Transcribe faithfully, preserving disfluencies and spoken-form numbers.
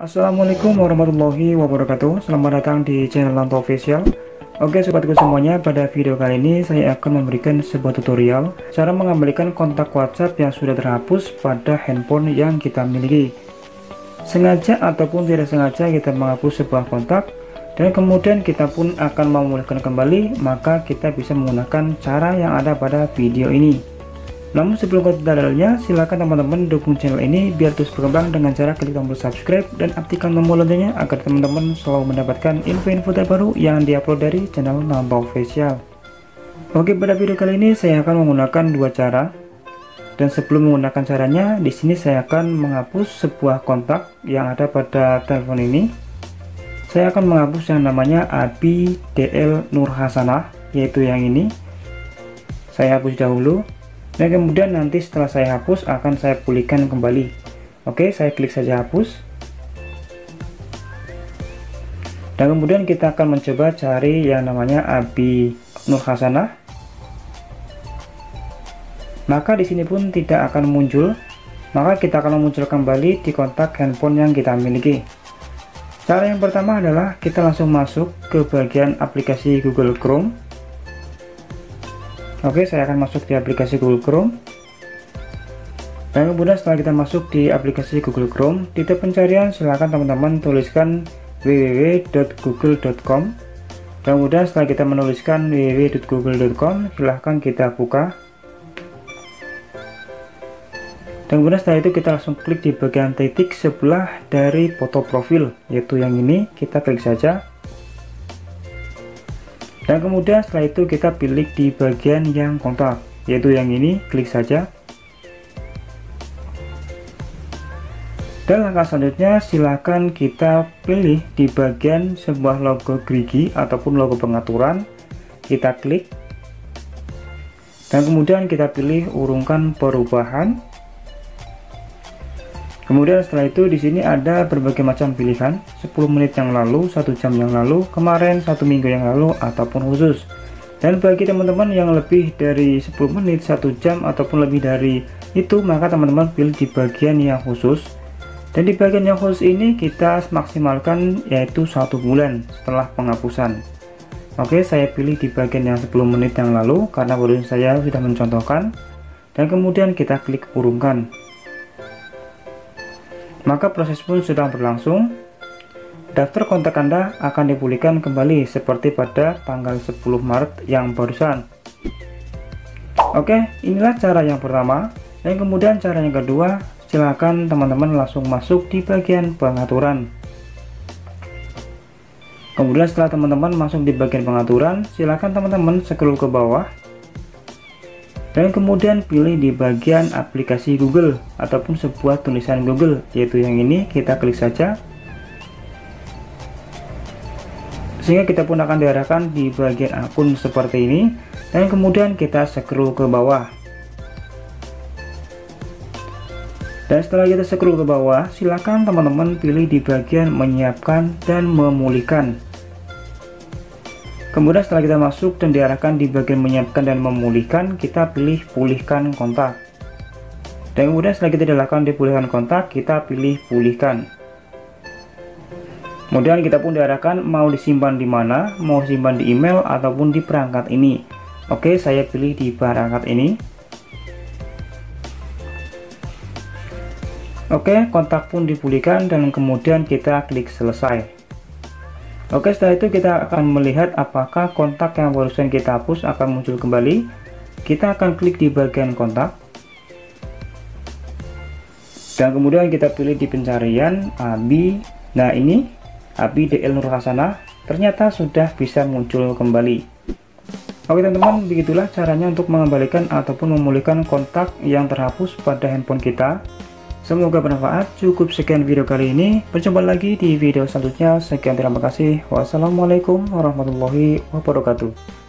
Assalamualaikum warahmatullahi wabarakatuh. Selamat datang di channel Lanto Official. Oke sobatku semuanya, pada video kali ini saya akan memberikan sebuah tutorial cara mengembalikan kontak WhatsApp yang sudah terhapus pada handphone yang kita miliki. Sengaja ataupun tidak sengaja kita menghapus sebuah kontak dan kemudian kita pun akan memulihkan kembali, maka kita bisa menggunakan cara yang ada pada video ini. Namun sebelum ke tutorialnya, silakan teman-teman dukung channel ini biar terus berkembang dengan cara klik tombol subscribe dan aktifkan tombol loncengnya agar teman-teman selalu mendapatkan info-info terbaru yang diupload dari channel Lanto Official. Oke, pada video kali ini saya akan menggunakan dua cara. Dan sebelum menggunakan caranya, di sini saya akan menghapus sebuah kontak yang ada pada telepon ini. Saya akan menghapus yang namanya Abi D L Nur Hasanah, yaitu yang ini. Saya hapus dahulu. Dan kemudian nanti setelah saya hapus akan saya pulihkan kembali. Oke, saya klik saja hapus. Dan kemudian kita akan mencoba cari yang namanya Abi Nur Hasanah. Maka di sini pun tidak akan muncul. Maka kita akan muncul kembali di kontak handphone yang kita miliki. Cara yang pertama adalah kita langsung masuk ke bagian aplikasi Google Chrome. Oke, saya akan masuk di aplikasi Google Chrome. Dan kemudian setelah kita masuk di aplikasi Google Chrome, di tab pencarian silahkan teman-teman tuliskan w w w titik google titik com. Dan kemudian setelah kita menuliskan w w w titik google titik com, silahkan kita buka. Dan kemudian setelah itu kita langsung klik di bagian titik sebelah dari foto profil, yaitu yang ini, kita klik saja. Dan kemudian setelah itu kita pilih di bagian yang kontak, yaitu yang ini, klik saja. Dan langkah selanjutnya silakan kita pilih di bagian sebuah logo gerigi ataupun logo pengaturan, kita klik. Dan kemudian kita pilih urungkan perubahan. Kemudian setelah itu di sini ada berbagai macam pilihan, sepuluh menit yang lalu, satu jam yang lalu, kemarin, satu minggu yang lalu, ataupun khusus. Dan bagi teman-teman yang lebih dari sepuluh menit, satu jam, ataupun lebih dari itu, maka teman-teman pilih di bagian yang khusus. Dan di bagian yang khusus ini kita maksimalkan yaitu satu bulan setelah penghapusan. Oke, saya pilih di bagian yang sepuluh menit yang lalu, karena baru saya sudah mencontohkan. Dan kemudian kita klik urungkan. Maka proses pun sudah berlangsung. Daftar kontak Anda akan dipulihkan kembali seperti pada tanggal sepuluh Maret yang barusan. Oke, inilah cara yang pertama. Dan kemudian cara yang kedua, silakan teman-teman langsung masuk di bagian pengaturan. Kemudian setelah teman-teman masuk di bagian pengaturan, silakan teman-teman scroll ke bawah. Dan kemudian pilih di bagian aplikasi Google ataupun sebuah tulisan Google, yaitu yang ini, kita klik saja. Sehingga kita pun akan diarahkan di bagian akun seperti ini. Dan kemudian kita scroll ke bawah. Dan setelah kita scroll ke bawah, silakan teman-teman pilih di bagian menyiapkan dan memulihkan. Kemudian setelah kita masuk dan diarahkan di bagian menyiapkan dan memulihkan, kita pilih pulihkan kontak. Dan kemudian setelah kita diarahkan di pulihkan kontak, kita pilih pulihkan. Kemudian kita pun diarahkan mau disimpan di mana, mau simpan di email ataupun di perangkat ini. Oke, saya pilih di perangkat ini. Oke, kontak pun dipulihkan dan kemudian kita klik selesai. Oke, setelah itu kita akan melihat apakah kontak yang barusan kita hapus akan muncul kembali. Kita akan klik di bagian kontak. Dan kemudian kita pilih di pencarian Abi. Nah ini, Abi D L Nur Hasanah ternyata sudah bisa muncul kembali. Oke teman-teman, begitulah caranya untuk mengembalikan ataupun memulihkan kontak yang terhapus pada handphone kita. Semoga bermanfaat. Cukup sekian video kali ini. Berjumpa lagi di video selanjutnya. Sekian, terima kasih. Wassalamualaikum warahmatullahi wabarakatuh.